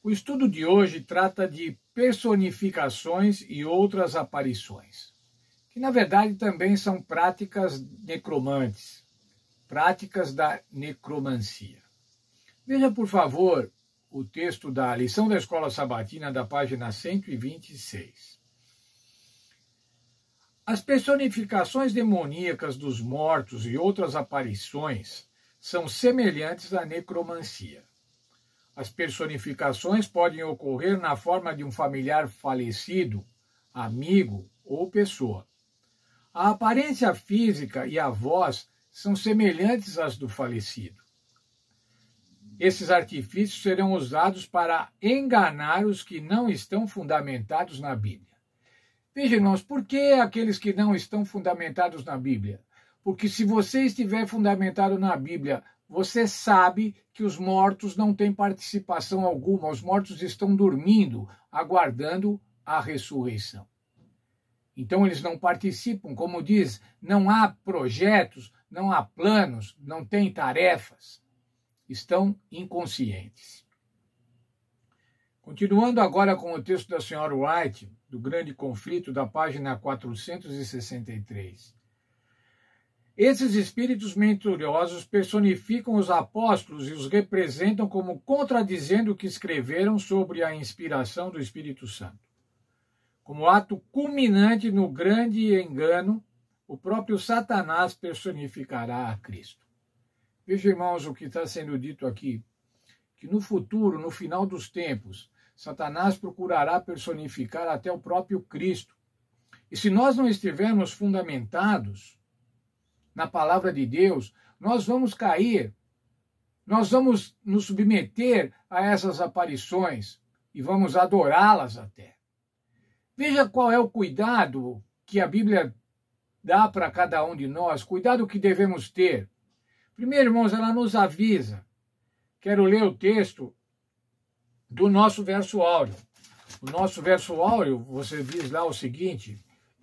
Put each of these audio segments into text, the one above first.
O estudo de hoje trata de personificações e outras aparições, que na verdade também são práticas necromantes, práticas da necromancia. Veja, por favor, o texto da lição da Escola Sabatina, da página 126. As personificações demoníacas dos mortos e outras aparições são semelhantes à necromancia. As personificações podem ocorrer na forma de um familiar falecido, amigo ou pessoa. A aparência física e a voz são semelhantes às do falecido. Esses artifícios serão usados para enganar os que não estão fundamentados na Bíblia. Veja, irmãos, por que aqueles que não estão fundamentados na Bíblia? Porque se você estiver fundamentado na Bíblia, você sabe que os mortos não têm participação alguma, os mortos estão dormindo, aguardando a ressurreição. Então eles não participam, como diz, não há projetos, não há planos, não tem tarefas, estão inconscientes. Continuando agora com o texto da senhora White, do Grande Conflito, da página 463. Esses espíritos mentirosos personificam os apóstolos e os representam como contradizendo o que escreveram sobre a inspiração do Espírito Santo. Como ato culminante no grande engano, o próprio Satanás personificará a Cristo. Veja, irmãos, o que está sendo dito aqui, que no futuro, no final dos tempos, Satanás procurará personificar até o próprio Cristo. E se nós não estivermos fundamentados na palavra de Deus, nós vamos cair, nós vamos nos submeter a essas aparições e vamos adorá-las até. Veja qual é o cuidado que a Bíblia dá para cada um de nós, cuidado que devemos ter. Primeiro, irmãos, ela nos avisa. Quero ler o texto do nosso verso áureo. O nosso verso áureo, você diz lá o seguinte,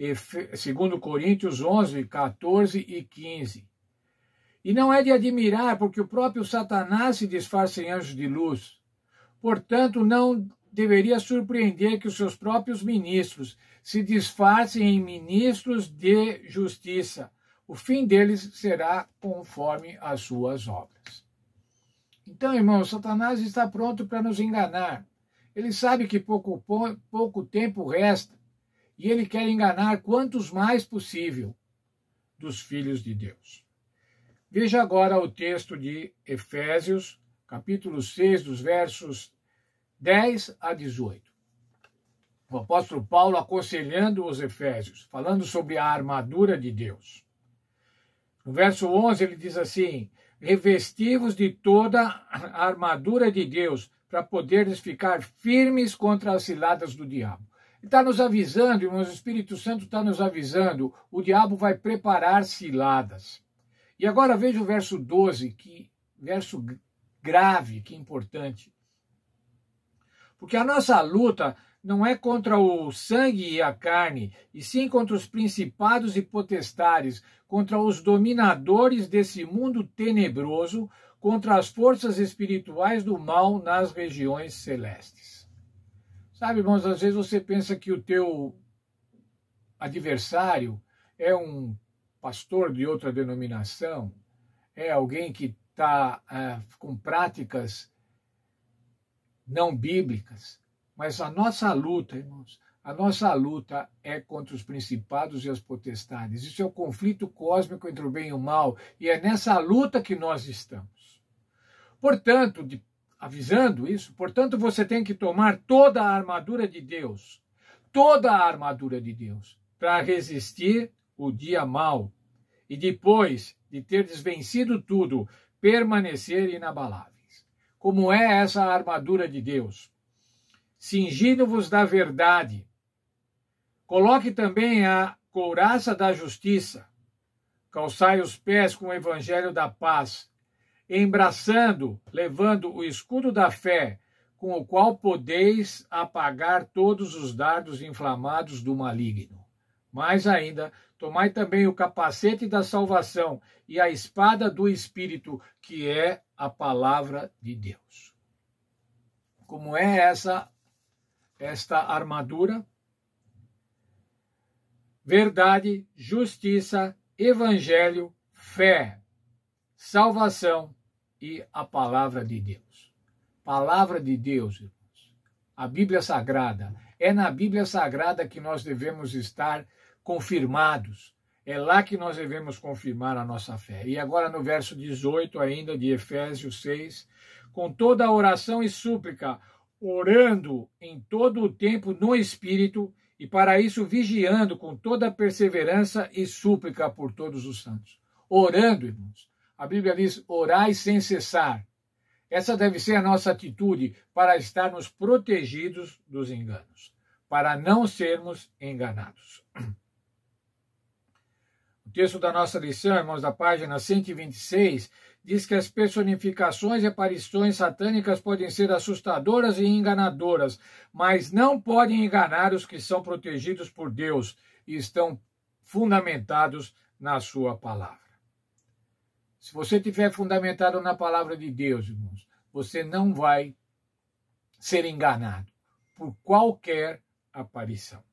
2 Coríntios 11, 14 e 15. E não é de admirar, porque o próprio Satanás se disfarça em anjo de luz. Portanto, não deveria surpreender que os seus próprios ministros se disfarcem em ministros de justiça. O fim deles será conforme as suas obras. Então, irmãos, Satanás está pronto para nos enganar. Ele sabe que pouco tempo resta e ele quer enganar quantos mais possível dos filhos de Deus. Veja agora o texto de Efésios, capítulo 6, dos versos 10 a 18. O apóstolo Paulo aconselhando os Efésios, falando sobre a armadura de Deus. No verso 11 ele diz assim, revesti-vos de toda a armadura de Deus, para poderes ficar firmes contra as ciladas do diabo. Ele está nos avisando, irmãos, o Espírito Santo está nos avisando, o diabo vai preparar ciladas. E agora veja o verso 12, que verso grave, que importante. Porque a nossa luta não é contra o sangue e a carne, e sim contra os principados e potestades, contra os dominadores desse mundo tenebroso, contra as forças espirituais do mal nas regiões celestes. Sabe, irmãos, às vezes você pensa que o teu adversário é um pastor de outra denominação, é alguém que está com práticas não bíblicas. Mas a nossa luta, irmãos, a nossa luta é contra os principados e as potestades. Isso é o conflito cósmico entre o bem e o mal, e é nessa luta que nós estamos. Portanto, avisando isso, portanto, você tem que tomar toda a armadura de Deus, para resistir o dia mau, e depois de ter desvencido tudo, permanecer inabaláveis. Como é essa armadura de Deus? Cingindo-vos da verdade. Coloque também a couraça da justiça. Calçai os pés com o evangelho da paz, levando o escudo da fé, com o qual podeis apagar todos os dardos inflamados do maligno. Mais ainda, tomai também o capacete da salvação e a espada do Espírito, que é a palavra de Deus. como é esta armadura? Verdade, justiça, evangelho, fé, salvação e a palavra de Deus. Palavra de Deus, irmãos. A Bíblia Sagrada. É na Bíblia Sagrada que nós devemos estar confirmados. É lá que nós devemos confirmar a nossa fé. E agora no verso 18 ainda de Efésios 6, com toda a oração e súplica, orando em todo o tempo no Espírito, e para isso vigiando com toda a perseverança e súplica por todos os santos. Orando, irmãos. A Bíblia diz, orai sem cessar. Essa deve ser a nossa atitude para estarmos protegidos dos enganos, para não sermos enganados. O texto da nossa lição, irmãos, da página 126, diz que as personificações e aparições satânicas podem ser assustadoras e enganadoras, mas não podem enganar os que são protegidos por Deus e estão fundamentados na sua palavra. Se você estiver fundamentado na palavra de Deus, irmãos, você não vai ser enganado por qualquer aparição.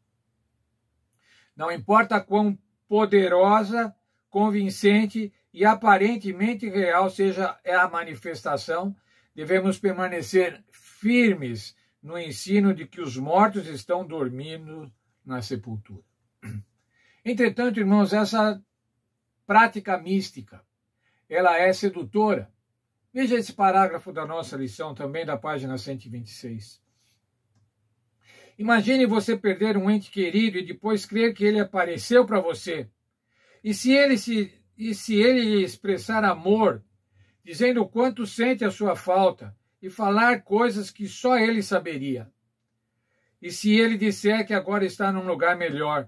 Não importa quão poderosa, convincente e aparentemente real seja a manifestação, devemos permanecer firmes no ensino de que os mortos estão dormindo na sepultura. Entretanto, irmãos, essa prática mística, ela é sedutora. Veja esse parágrafo da nossa lição, também da página 126. Imagine você perder um ente querido e depois crer que ele apareceu para você. E se ele lhe expressar amor, dizendo o quanto sente a sua falta, e falar coisas que só ele saberia. E se ele disser que agora está num lugar melhor.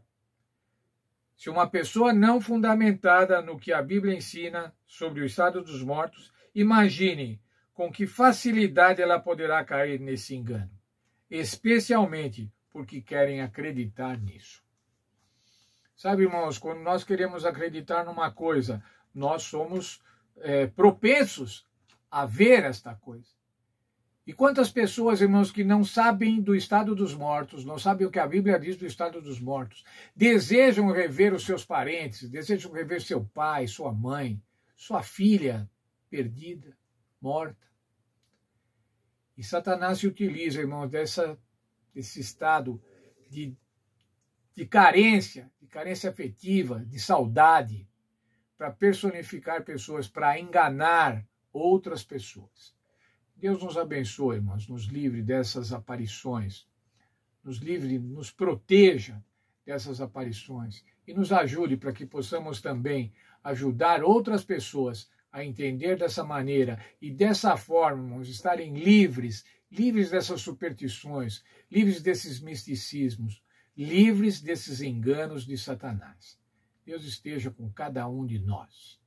Se uma pessoa não fundamentada no que a Bíblia ensina sobre o estado dos mortos, imagine com que facilidade ela poderá cair nesse engano, especialmente porque querem acreditar nisso. Sabe, irmãos, quando nós queremos acreditar numa coisa, nós somos propensos a ver esta coisa. E quantas pessoas, irmãos, que não sabem do estado dos mortos, não sabem o que a Bíblia diz do estado dos mortos, desejam rever os seus parentes, desejam rever seu pai, sua mãe, sua filha perdida, morta. E Satanás se utiliza, irmãos, desse estado de carência afetiva, de saudade, para personificar pessoas, para enganar outras pessoas. Deus nos abençoe, irmãos, nos livre dessas aparições, nos proteja dessas aparições e nos ajude para que possamos também ajudar outras pessoas a entender dessa maneira e dessa forma, irmãos, estarem livres dessas superstições, livres desses misticismos, livres desses enganos de Satanás. Deus esteja com cada um de nós.